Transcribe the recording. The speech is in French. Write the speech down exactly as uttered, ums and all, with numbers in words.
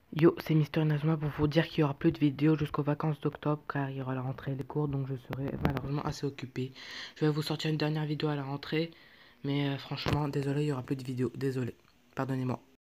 Yo, c'est Mister Inazuma pour vous dire qu'il y aura plus de vidéos jusqu'aux vacances d'octobre car il y aura la rentrée des cours, donc je serai malheureusement assez occupé. Je vais vous sortir une dernière vidéo à la rentrée, mais euh, franchement, désolé, il y aura plus de vidéos, désolé, pardonnez-moi.